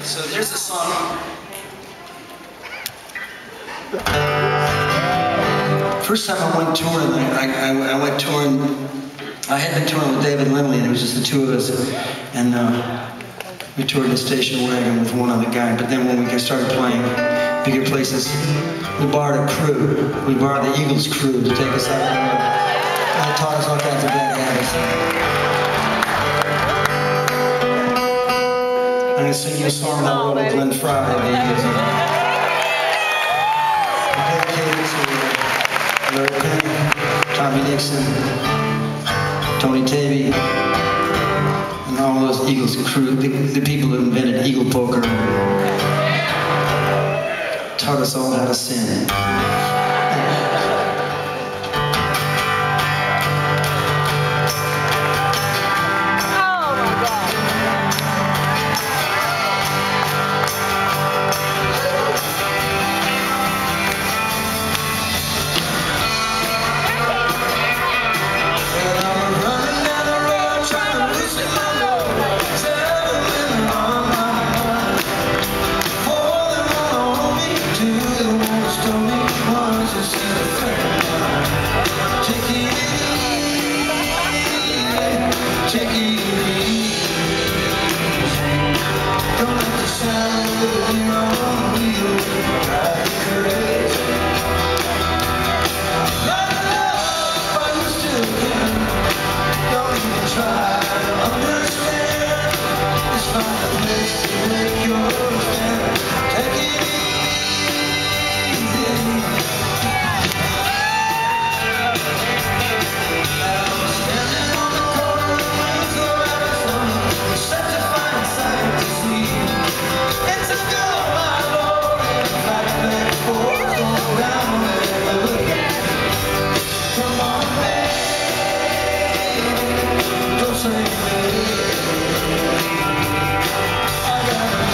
So here's the song. First time I went touring, I went touring. I had been touring with David Lindley, and it was just the two of us. And we toured in a station wagon with one other guy. But then when we started playing bigger places, we borrowed a crew. We borrowed the Eagles crew to take us out on the road. And they taught us all kinds of bad habits. I'm going to sing you a song about Robert Glenn Fry. Dedicated to Larry Penn, Tommy Nixon, Tony Tavey, and all those Eagles crew, the people who invented Eagle Poker, taught us all how to sin. I got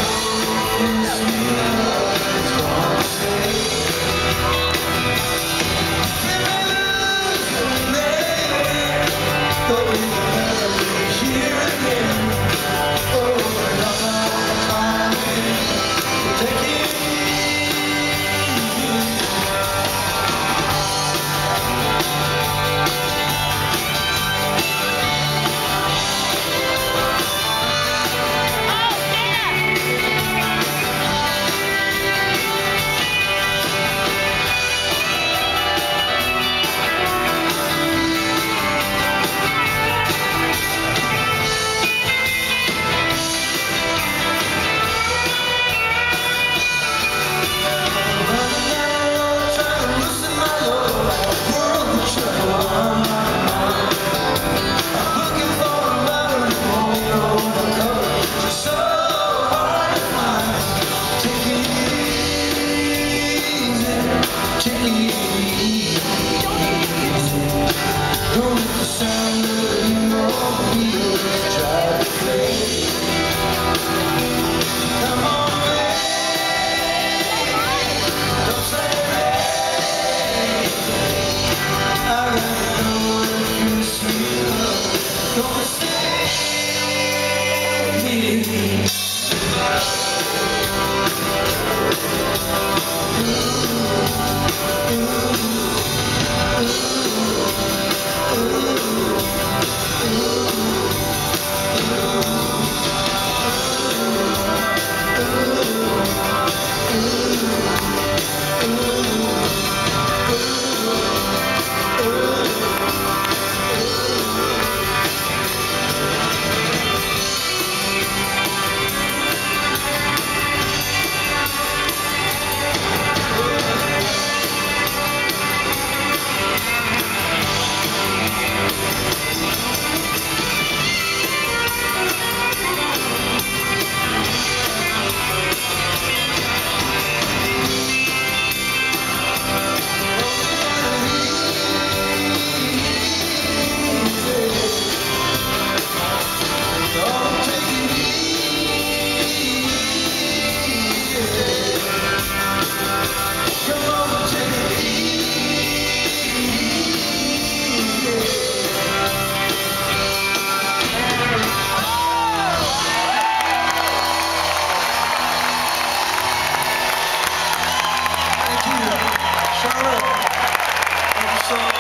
Thank you so much.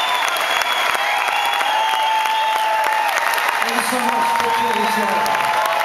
Thank you so much. Take care of each other.